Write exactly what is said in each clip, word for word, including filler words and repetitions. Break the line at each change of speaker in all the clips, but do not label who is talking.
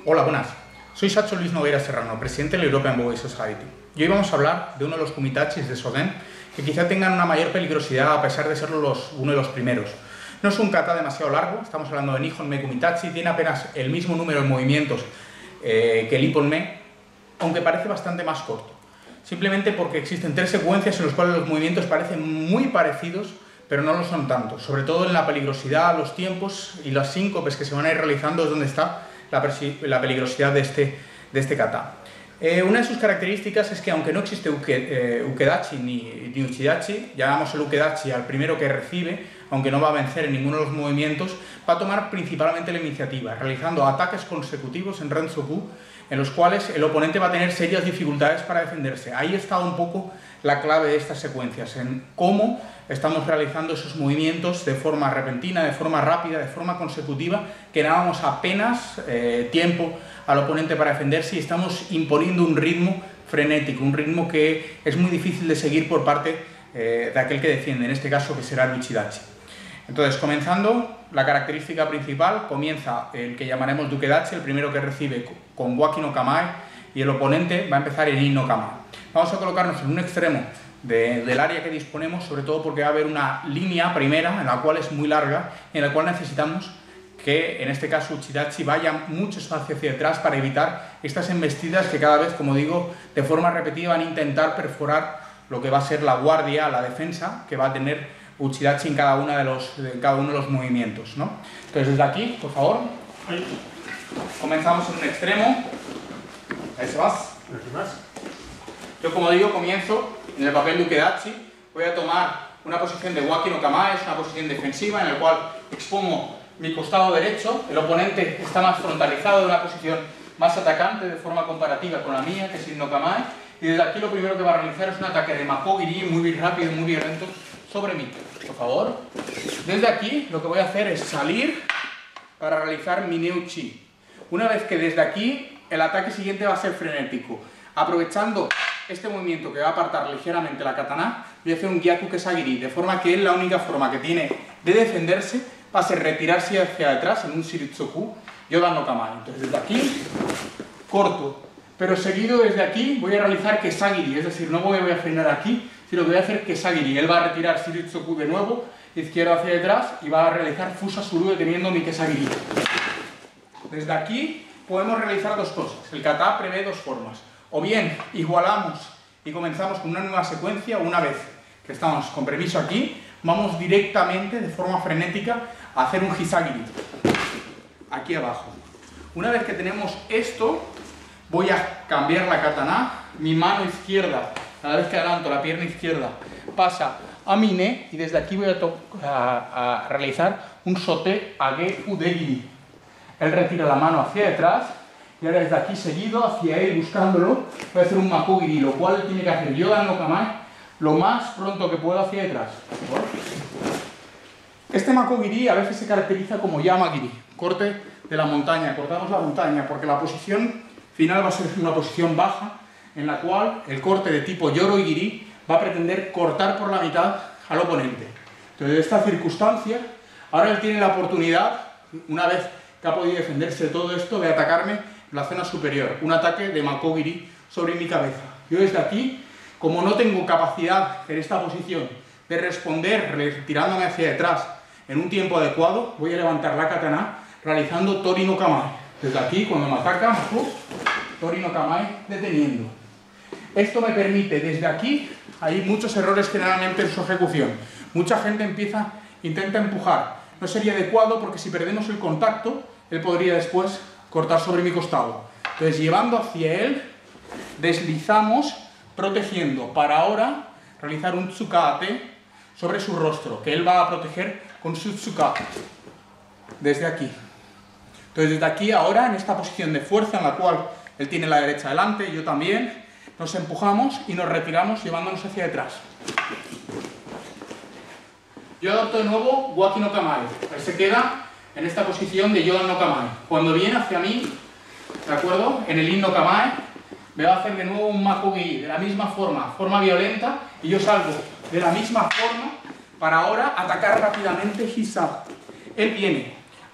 Hola, buenas. Soy Sacho Luis Nogueira Serrano, presidente de la European Bowei Society. Y hoy vamos a hablar de uno de los kumitachis de Soden que quizá tengan una mayor peligrosidad a pesar de ser los, uno de los primeros. No es un kata demasiado largo, estamos hablando de Nihon Me Kumitachi, tiene apenas el mismo número de movimientos eh, que el Ippon Me, aunque parece bastante más corto. Simplemente porque existen tres secuencias en las cuales los movimientos parecen muy parecidos, pero no lo son tanto. Sobre todo en la peligrosidad, los tiempos y las síncopes que se van a ir realizando es donde está la, la peligrosidad de este, de este kata. Eh, una de sus características es que aunque no existe uke, eh, ukedachi ni, ni uchidachi, llamamos el ukedachi al primero que recibe, aunque no va a vencer en ninguno de los movimientos, va a tomar principalmente la iniciativa, realizando ataques consecutivos en Rensoku, en los cuales el oponente va a tener serias dificultades para defenderse. Ahí está un poco la clave de estas secuencias, en cómo estamos realizando esos movimientos de forma repentina, de forma rápida, de forma consecutiva, que damos apenas eh, tiempo al oponente para defenderse y estamos imponiendo un ritmo frenético, un ritmo que es muy difícil de seguir por parte eh, de aquel que defiende, en este caso que será el uchidachi. Entonces, comenzando, la característica principal, comienza el que llamaremos ukedachi, el primero que recibe con waki no kamae, y el oponente va a empezar en in no kamae. Vamos a colocarnos en un extremo de, del área que disponemos, sobre todo porque va a haber una línea primera, en la cual es muy larga, en la cual necesitamos que, en este caso, uchidachi vaya mucho espacio hacia atrás para evitar estas embestidas que cada vez, como digo, de forma repetida van a intentar perforar lo que va a ser la guardia, la defensa, que va a tener uchidachi en cada, una de los, en cada uno de los movimientos, ¿no? Entonces, desde aquí, por favor, comenzamos en un extremo. Ahí se vas. Yo, como digo, comienzo en el papel de ukedachi. Voy a tomar una posición de waki no kamae, es una posición defensiva en la cual expongo mi costado derecho. El oponente está más frontalizado, de una posición más atacante de forma comparativa con la mía, que es in no kamae. Y desde aquí lo primero que va a realizar es un ataque de makogiri muy rápido y muy violento sobre mí. Por favor. Desde aquí lo que voy a hacer es salir para realizar mi neuchi. Una vez que desde aquí el ataque siguiente va a ser frenético. Aprovechando este movimiento que va a apartar ligeramente la katana, voy a hacer un gyaku kesagiri, de forma que él la única forma que tiene de defenderse va a ser retirarse hacia atrás en un shiritsuku yodan no kamae. Entonces desde aquí corto, pero seguido desde aquí voy a realizar kesagiri, es decir, no voy a frenar aquí, sino que voy a hacer kesagiri. Él va a retirar shiritsuku de nuevo, izquierdo hacia detrás, y va a realizar fusasuru deteniendo mi kesagiri. Desde aquí podemos realizar dos cosas. El kata prevé dos formas. O bien igualamos y comenzamos con una nueva secuencia, una vez que estamos con permiso aquí, vamos directamente de forma frenética a hacer un hisagiri, aquí abajo. Una vez que tenemos esto, voy a cambiar la katana, mi mano izquierda, cada vez que adelanto la pierna izquierda, pasa a mi ne, y desde aquí voy a, a, a realizar un sote age udegiri. Él retira la mano hacia detrás, y ahora desde aquí seguido hacia él buscándolo, voy a hacer un makogiri, lo cual tiene que hacer yodan no kamae lo más pronto que pueda hacia detrás. Este makogiri a veces se caracteriza como yamagiri, corte de la montaña, cortamos la montaña, porque la posición final va a ser una posición baja, en la cual el corte de tipo yoroigiri va a pretender cortar por la mitad al oponente. Entonces, en esta circunstancia, ahora él tiene la oportunidad, una vez que ha podido defenderse de todo esto, de atacarme en la zona superior, un ataque de makogiri sobre mi cabeza. Yo desde aquí, como no tengo capacidad en esta posición de responder retirándome hacia detrás en un tiempo adecuado, voy a levantar la katana realizando tori no kamae. Desde aquí, cuando me ataca, tori no kamae deteniendo. Esto me permite, desde aquí, hay muchos errores generalmente en su ejecución. Mucha gente empieza, intenta empujar. No sería adecuado porque si perdemos el contacto, él podría después cortar sobre mi costado. Entonces, llevando hacia él, deslizamos, protegiendo, para ahora realizar un tsukate sobre su rostro, que él va a proteger con su tsukate. Desde aquí. Entonces, desde aquí, ahora, en esta posición de fuerza, en la cual él tiene la derecha delante, yo también, nos empujamos y nos retiramos llevándonos hacia detrás. Yo adopto de nuevo waki no kamae. Él se queda en esta posición de yodan no kamae. Cuando viene hacia mí, ¿de acuerdo? En el in no kamae, me va a hacer de nuevo un makogiri, de la misma forma, forma violenta, y yo salgo de la misma forma para ahora atacar rápidamente hisab. Él viene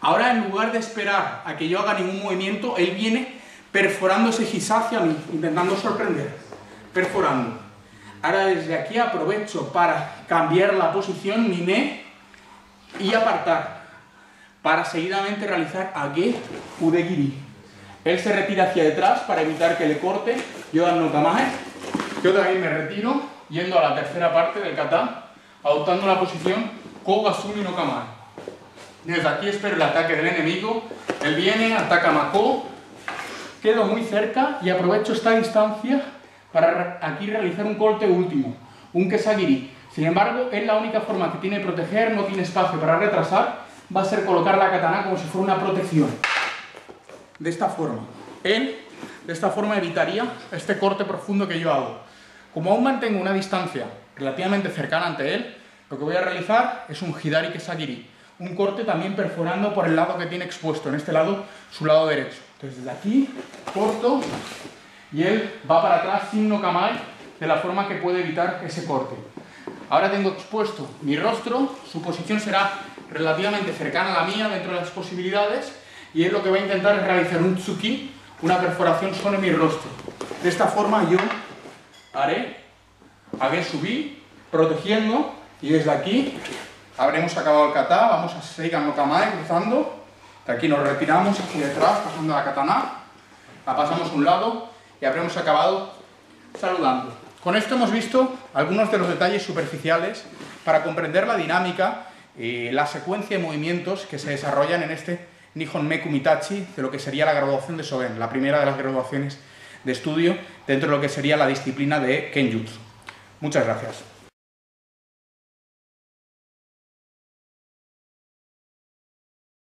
Ahora, en lugar de esperar a que yo haga ningún movimiento, él viene perforando ese gis hacia mí, intentando sorprender, perforando. Ahora desde aquí aprovecho para cambiar la posición, mime, y apartar, para seguidamente realizar age udegiri. Él se retira hacia detrás para evitar que le corte, yo dan no kamae, yo también me retiro, yendo a la tercera parte del kata, adoptando la posición koga sumi no kamae. Desde aquí espero el ataque del enemigo, él viene, ataca mako, quedo muy cerca y aprovecho esta distancia para aquí realizar un corte último, un kesagiri. Sin embargo, es la única forma que tiene de proteger, no tiene espacio para retrasar, va a ser colocar la katana como si fuera una protección. De esta forma. Él, de esta forma, evitaría este corte profundo que yo hago. Como aún mantengo una distancia relativamente cercana ante él, lo que voy a realizar es un hidari kesagiri, un corte también perforando por el lado que tiene expuesto, en este lado, su lado derecho. Entonces, desde aquí, corto, y él va para atrás sin no kamae, de la forma que puede evitar ese corte. Ahora tengo expuesto mi rostro, su posición será relativamente cercana a la mía dentro de las posibilidades, y él lo que va a intentar es realizar un tsuki, una perforación sobre mi rostro. De esta forma yo haré, haré subir, protegiendo, y desde aquí habremos acabado el kata, vamos a Seigan no kamae cruzando, de aquí nos retiramos hacia detrás, pasando la katana, la pasamos a un lado y habremos acabado saludando. Con esto hemos visto algunos de los detalles superficiales para comprender la dinámica y la secuencia de movimientos que se desarrollan en este Nihon Meku Mitachi de lo que sería la graduación de Sogen, la primera de las graduaciones de estudio dentro de lo que sería la disciplina de Kenjutsu. Muchas gracias.